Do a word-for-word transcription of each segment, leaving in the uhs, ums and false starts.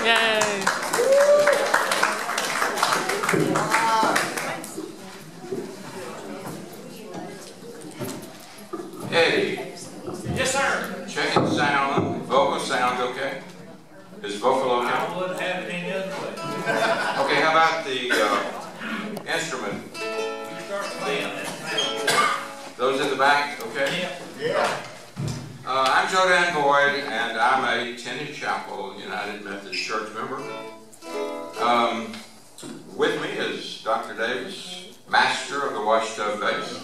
Yay! Eddie. Yes, sir. Checking sound. Vocal sound okay? Is vocal okay? I wouldn't have it any other way. Okay, how about the uh, instrument? You start playing that. Those in the back, okay? Yeah. Uh, I'm Joe Dan Boyd, and I'm a Tinney Chapel United Methodist Church member. Um, with me is Doctor Davis, master of the washtub bass.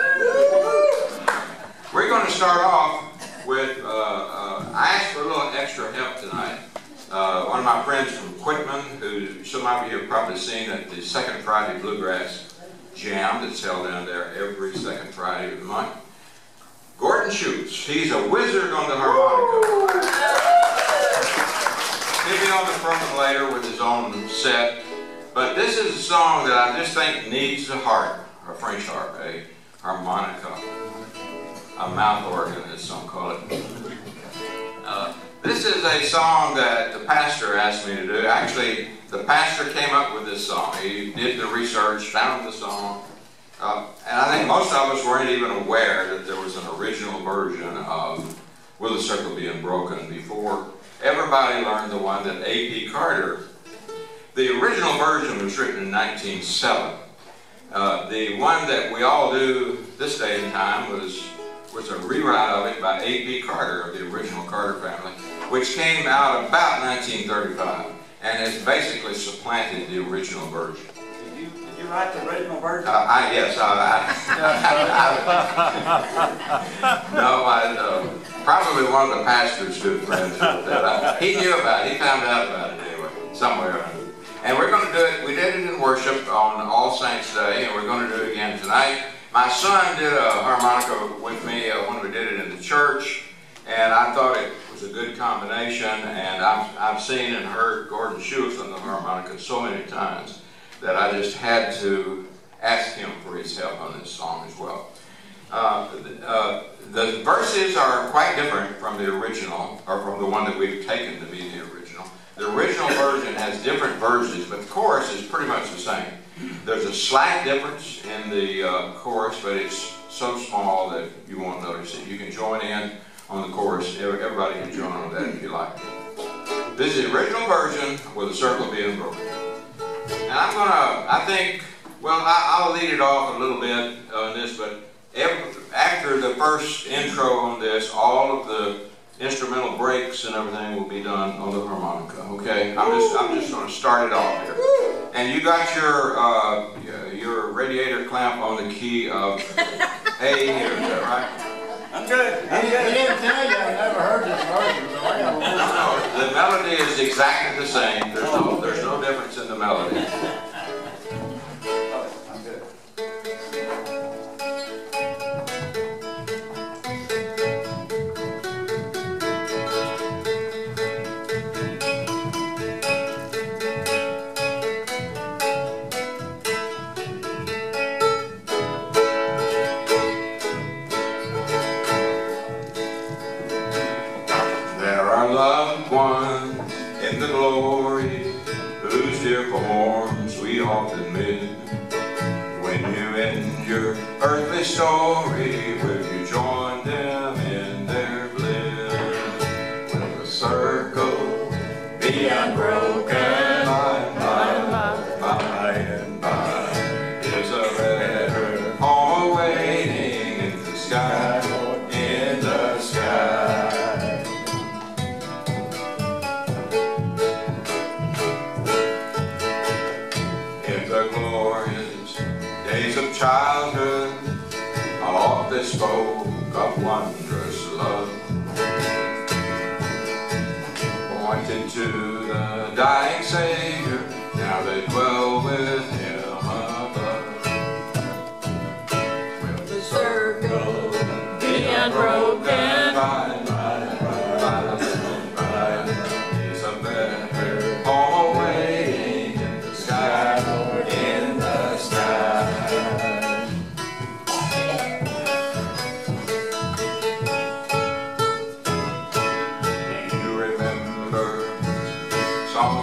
We're going to start off with, uh, uh, I asked for a little extra help tonight. Uh, one of my friends from Quitman, who some of you have probably seen at the Second Friday Bluegrass Jam that's held down there every second Friday of the month. Gordon Schultz, he's a wizard on the harmonica. He'll be on the program later with his own set, but this is a song that I just think needs a harp, a French harp, a harmonica, a mouth organ as some call it. Uh, this is a song that the pastor asked me to do. Actually, the pastor came up with this song. He did the research, found the song. Uh, and I think most of us weren't even aware that there was an original version of Will the Circle Be Unbroken before everybody learned the one that A P Carter. The original version was written in nineteen oh seven. Uh, the one that we all do this day and time was, was a rewrite of it by A P Carter of the original Carter family, which came out about nineteen thirty-five and has basically supplanted the original version. You write the original version? Uh, I, yes, I, I, I no, I, uh, probably one of the pastor's good friends that I, he knew about it, he found out about it anyway, somewhere. And we're going to do it, we did it in worship on All Saints Day, and we're going to do it again tonight. My son did a harmonica with me uh, when we did it in the church, and I thought it was a good combination, and I've, I've seen and heard Gordon Schultz on the harmonica so many times that I just had to ask him for his help on this song as well. Uh, uh, the verses are quite different from the original, or from the one that we've taken to be the original. The original version has different verses, but the chorus is pretty much the same. There's a slight difference in the uh, chorus, but it's so small that you won't notice it. You can join in on the chorus. Everybody can join on that if you like. This is the original version with the circle being broken. And I'm gonna, I think, well, I, I'll lead it off a little bit on this, but every, after the first intro on this, all of the instrumental breaks and everything will be done on the harmonica. Okay, I'm just, I'm just gonna start it off here. And you got your, uh, your radiator clamp on the key of A here, is that right? I'm good. I'm He, good. he didn't tell you. I never heard this version, so I got a little. No, the melody is exactly the same. There's no, there's no difference in the melody. I'm good. Loved ones in the glory, whose dear forms we often miss. When you end your earthly story, will you join them in their bliss? Will the circle be unbroken by and by, by and by? Is a better home awaiting in the sky, in the sky? Childhood, all they spoke of wondrous love, pointed to the dying Savior, now they dwell with Him above. Will the circle be unbroken? By and by, by and by, is a better home awaiting in the sky, in the sky. Song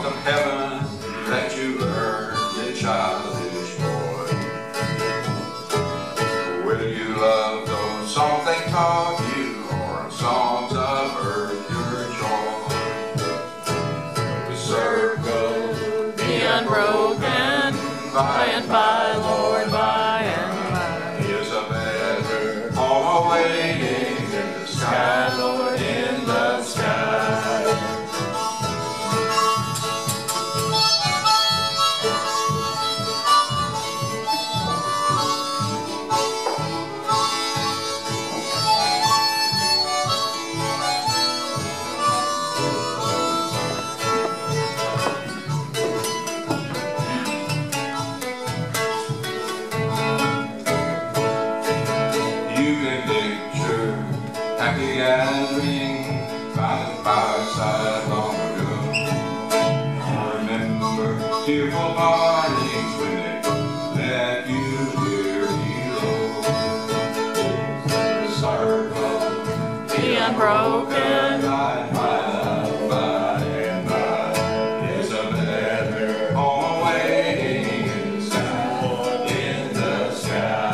broken, by and by, Lord, by and by. Is a better home awaiting in the sky, Lord, in the sky. Happy gathering by the fireside long ago. I remember tearful partings when they let you hear below. The circle Be unbroken, by and by, by and by, is a better home awaiting in the sky, in the sky.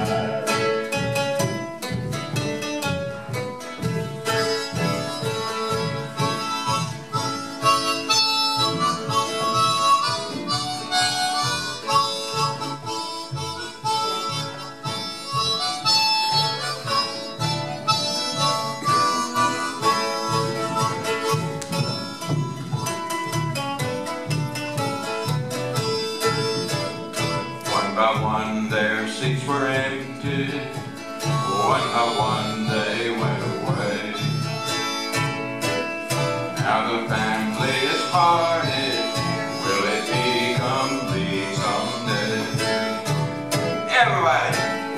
One by one their seats were empty, one by one they went away. Now the family is parted, will it be complete someday? Everybody!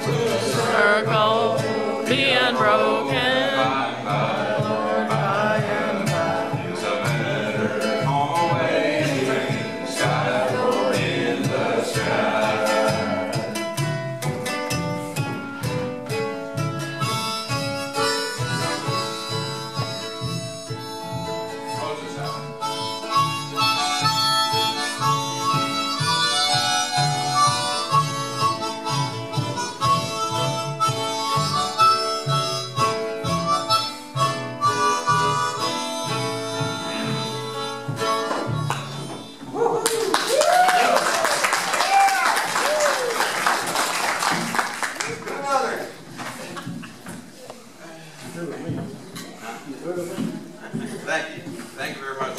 circle, be unbroken. By, by, Lord, by and by. is a better home away in the sky, in the sky. Thank you. Thank you very much.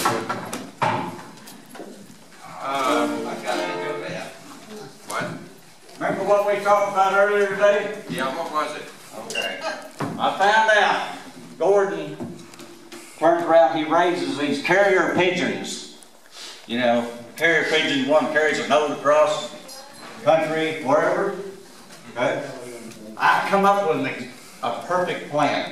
Uh, I got to go back. What? Remember what we talked about earlier today? Yeah, what was it? Okay. I found out Gordon turns around, he raises these carrier pigeons. You know, carrier pigeon, one carries a note across country, wherever. Okay? I come up with a, a perfect plan.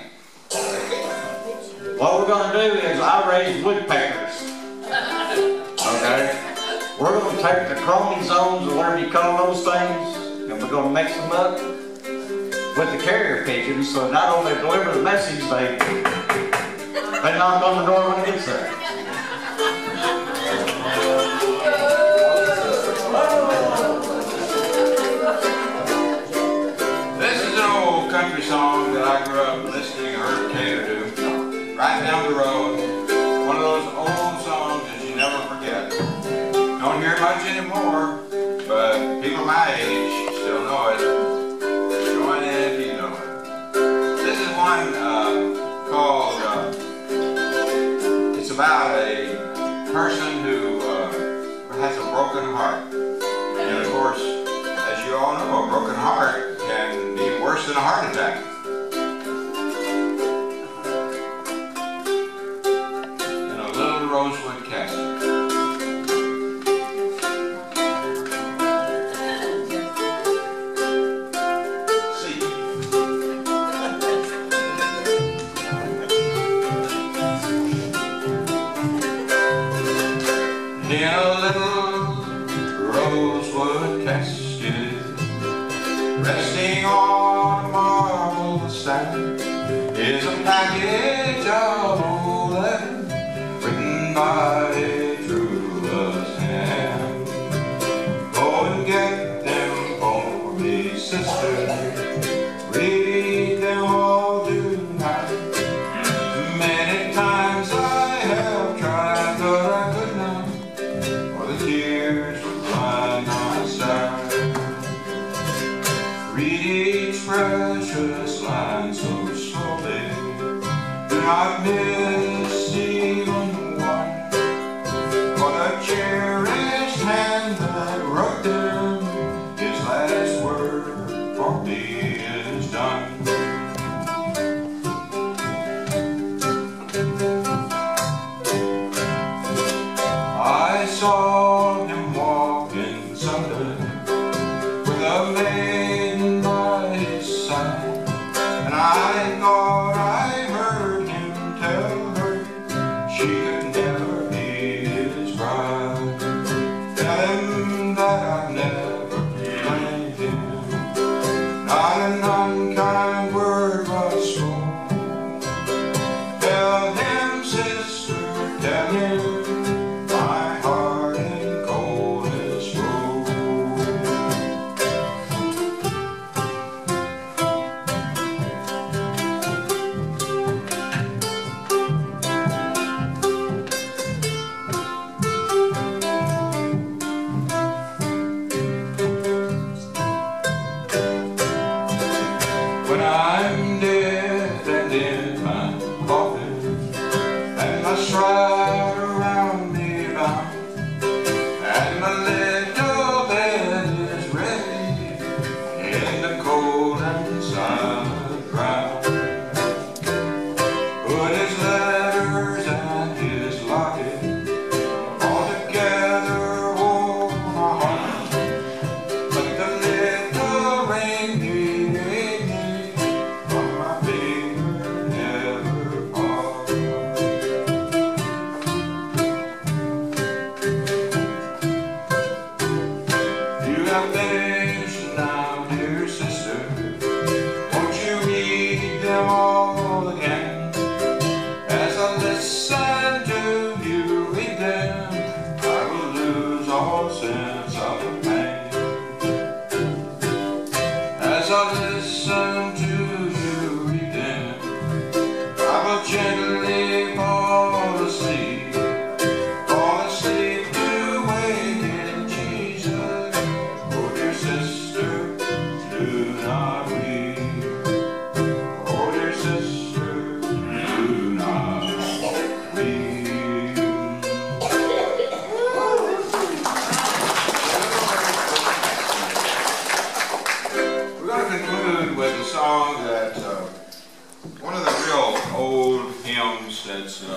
What we're going to do is I raise woodpeckers. Okay? We're going to take the chromosomes or whatever you call those things, and we're going to mix them up with the carrier pigeons, so not only deliver the message, they, they knock on the door when it gets there. This is an old country song that I grew up listening or heard Taylor do. Right down the road. One of those old songs that you never forget. Don't hear much anymore, but people my age still know it. Join in if you know it. This is one uh, called, uh, it's about a person who uh, has a broken heart. And of course, as you all know, a broken heart can be worse than a heart attack. In a little rosewood casket. In a little rosewood casket, resting on a marble stand, is a package of old letters written by a true love's hand. Go and get them for me, sister. Read them all tonight. Many times I have tried, but I could not. For the tears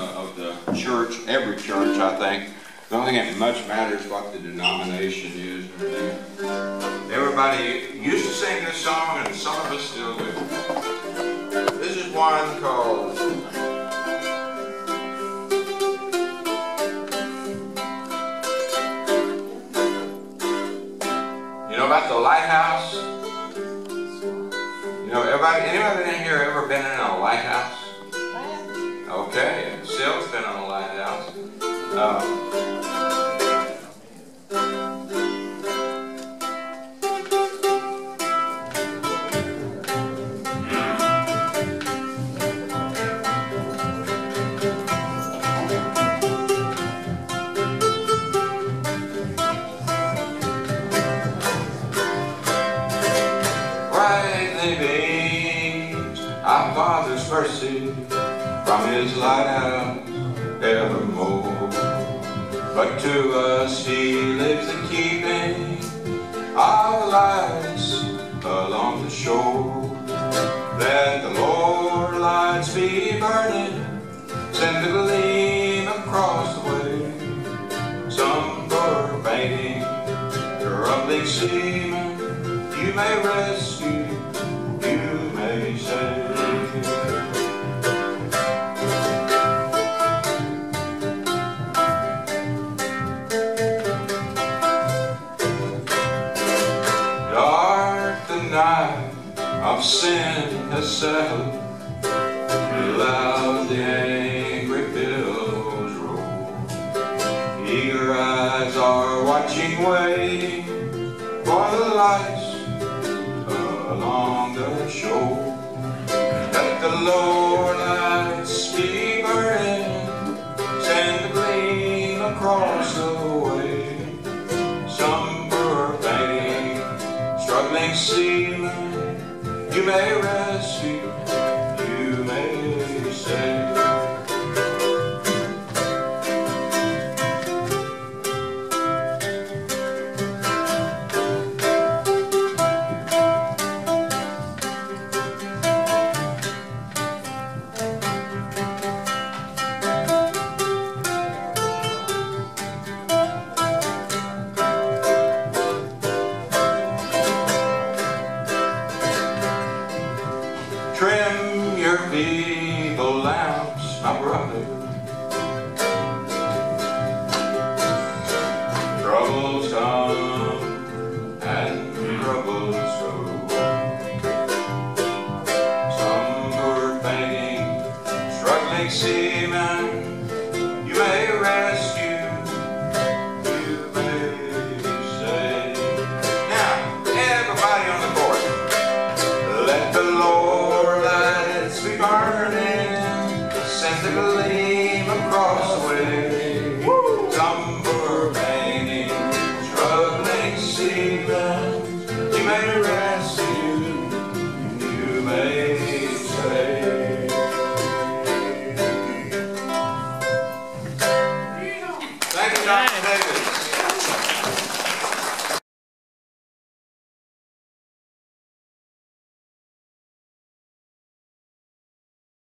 of the church, every church, I think. I don't think it much matters what the denomination is or anything. Everybody used to sing this song, and some of us still do. This is one called You know about the lighthouse? You know, everybody, anybody in here ever been in a lighthouse? Okay, Sil's been in a lighthouse. Um, Our Father's mercy from His lighthouse evermore. But to us He lives in keeping our lives along the shore. Let the Lord lights be burning, send the gleam across the way. Some bird fainting, troubling seaman, you may rescue, you may save. Dark the night of sin has settled, loud the angry billows roll. Eager eyes are watching, waiting for the lights along the shore. Let the lower lights be burning, send the gleam across the way. Some poor fainting, struggling seaman, you may rescue, you may save. Trim your feeble lamps, my brother. Troubles come and troubles go. Some poor fainting, struggling seaman, you may rescue, you may save. Now, everybody on the board, let the Lord be burning, send the gleam across the way. Some poor fainting, struggling seaman, you may rescue, you may save. Thank you, Doctor David.